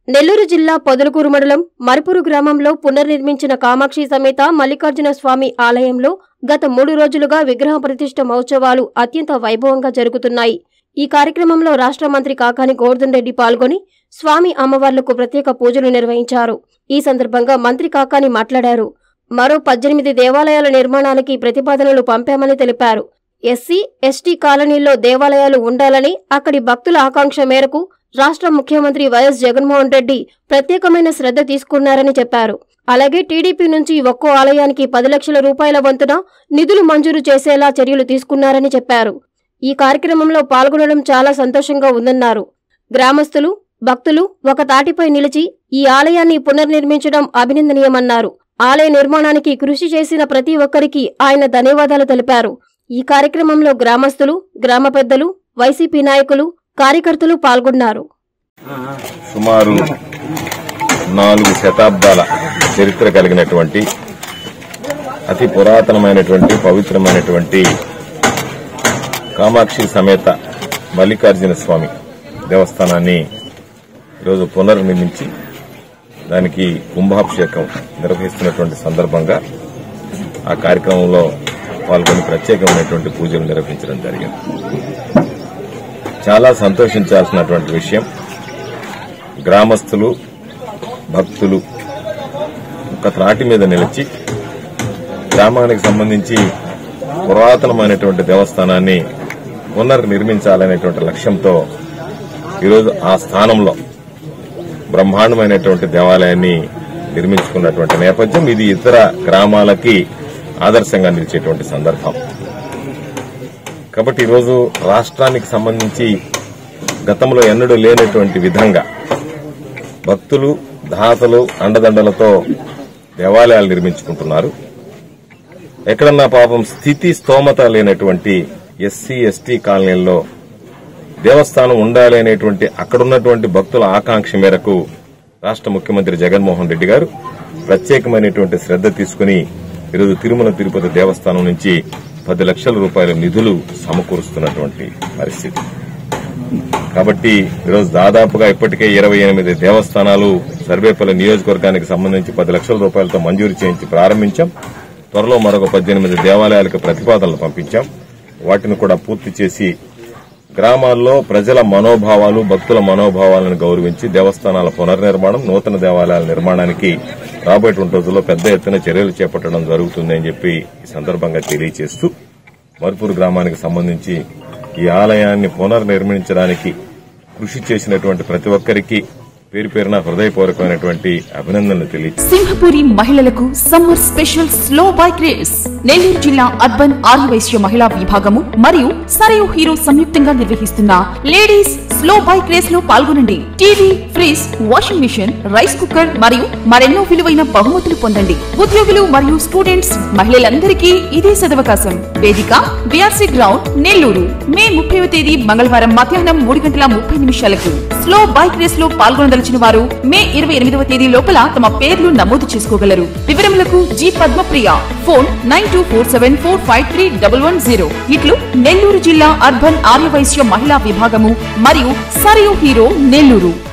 నెల్లూరు జిల్లా పొదలకూరు మండలం మర్పూరు గ్రామంలో పునర్నిర్మించిన కామాక్షి సమేత మల్లికార్జున స్వామి ఆలయంలో గత 3 రోజులుగా విగ్రహ ప్రతిష్ఠ మహోత్సవాలు అత్యంత వైభవంగా జరుగుతున్నాయి. ఈ కార్యక్రమంలో రాష్ట్ర మంత్రి కాకాని గోవర్ధన్ రెడ్డి పాల్గొని స్వామి అమ్మవార్లకు ప్రత్యేక పూజలు నిర్వహించారు. ఈ సందర్భంగా మంత్రి కాకాని మాట్లాడారు. మరో 18 దేవాలయాల నిర్మాణానికి ప్రతిపాదనలు పంపామని తెలిపారు. ఎస్సీ, ఎస్టీ కాలనీల్లో దేవాలయాలు ఉండాలని, అక్కడి భక్తుల ఆకాంక్ష మేరకు రాష్ట్ర ముఖ్యమంత్రి వైఎస్ జగన్మోహన్ రెడ్డి ప్రత్యేకమైన శ్రద్ధ తీసుకున్నారని చెప్పారు. అలాగే టీడీపీ నుంచి ఒక్కో ఆలయానికి 10 లక్షల రూపాయల వంతున నిధులు మంజూరు చేసేలా చర్యలు తీసుకున్నారని చెప్పారు. ఈ కార్యక్రమంలో పాల్గొనడం చాలా సంతోషంగా ఉందన్నారు. గ్రామస్తులు, భక్తులు ఒక తాటిపై నిలిచి ఈ ఆలయాన్ని పునర్నిర్మించడం అభినందనీయమన్నారు. ఆలయ నిర్మాణానికి కృషి చేసిన ప్రతి ఒక్కరికి ఆయన ధన్యవాదాలు తెలిపారు. ఈ కార్యక్రమంలో గ్రామస్తులు, గ్రామ పెద్దలు, వైసీపీ నాయకులు, కార్యకర్తలు పాల్గొన్నారు. సుమారు 4 శతాబ్దాల చరిత్ర కలిగినటువంటి అతి పురాతనమైనటువంటి పవిత్రమైనటువంటి కామాక్షి సమేత మల్లికార్జున స్వామి దేవస్థానాన్ని ఈరోజు పునర్నిర్మించి దానికి కుంభాభిషేకం నిర్వహిస్తున్నటువంటి సందర్భంగా ఆ కార్యక్రమంలో పాల్గొని ప్రత్యేకమైనటువంటి పూజలు నిర్వహించడం జరిగింది. చాలా సంతోషించాల్సినటువంటి విషయం, గ్రామస్తులు, భక్తులు ఒక త్రాటి మీద నిలిచి గ్రామానికి సంబంధించి పురాతనమైనటువంటి దేవస్థానాన్ని పునర్నిర్మించాలనేటువంటి లక్ష్యంతో ఈరోజు ఆ స్థానంలో బ్రహ్మాండమైనటువంటి దేవాలయాన్ని నిర్మించుకున్నటువంటి నేపథ్యం. ఇది ఇతర గ్రామాలకి ఆదర్శంగా నిలిచేటువంటి సందర్భం. కాబట్టి ఈరోజు రాష్ట్రానికి సంబంధించి గతంలో ఎన్నడూ లేనటువంటి విధంగా భక్తులు, దాతలు అండదండలతో దేవాలయాలు నిర్మించుకుంటున్నారు. ఎక్కడన్నా పాపం స్థితి స్తోమత లేనటువంటి ఎస్సీ, ఎస్టీ కాలనీల్లో దేవస్థానం ఉండాలి అనేటువంటి అక్కడున్నటువంటి భక్తుల ఆకాంక్ష మేరకు రాష్ట్ర ముఖ్యమంత్రి జగన్మోహన్ రెడ్డి గారు ప్రత్యేకమైనటువంటి శ్రద్ధ తీసుకుని ఈరోజు తిరుమల తిరుపతి దేవస్థానం నుంచి 10 లక్షల రూపాయల నిధులు సమకూరుస్తున్నటువంటి పరిస్థితి. కాబట్టి ఈరోజు దాదాపుగా ఇప్పటికే 28 దేవస్థానాలు సర్వేపల్లి నియోజకవర్గానికి సంబంధించి 10 లక్షల రూపాయలతో మంజూరు చేయించి ప్రారంభించాం. త్వరలో మరొక 18 దేవాలయాలకు ప్రతిపాదనలు పంపించాం. వాటిని కూడా పూర్తి చేసి గ్రామాల్లో ప్రజల మనోభావాలు, భక్తుల మనోభావాలను గౌరవించి దేవస్థానాల పునర్నిర్మాణం, నూతన దేవాలయాల నిర్మాణానికి రాబోయేటువంటి రోజుల్లో పెద్ద ఎత్తున చర్యలు చేపట్టడం జరుగుతుందని చెప్పి ఈ సందర్భంగా తెలియజేస్తూ, మర్పూరు గ్రామానికి సంబంధించి ఈ ఆలయాన్ని పునర్నిర్మించడానికి కృషి చేసినటువంటి ప్రతి ఒక్కరికి పేరు పేరున హృదయపూర్వకమైనటువంటి అభినందనలు తెలియజేస్తారు. సింహపురి మహిళలకు summer special slow bike race Nellore జిల్లా అర్బన్ ఆర్యవైశ్య మహిళా విభాగము మరియు సరయు హీరో సంయుక్తంగా నిర్వహిస్తున్న లేడీస్ స్లో బైక్ రేస్ లో పాల్గొనండి. TV, fridge, washing machine, rice cooker మరియు మరెన్నో విలువైన బహుమతులు పొందండి. ఉద్యోగులు మరియు స్టూడెంట్స్, మహిళలందరికీ ఇదే సదవకాశం. వేదిక బీఆర్సీ గ్రౌండ్, నెల్లూరు. మే 30వ తేదీ మంగళవారం మధ్యాహ్నం 3:30 స్లో బైక్ రేస్ లో పాల్గొనదలిచిన వారు మే 28వ తేదీ లోపల తమ పేర్లు నమోదు చేసుకోగలరు. వివరములకు జి పద్మప్రియ, ఫోన్ 9247453110. ఇట్లు నెల్లూరు జిల్లా అర్బన్ ఆర్యవైశ్య మహిళా విభాగము మరియు సరయు హీరో నెల్లూరు.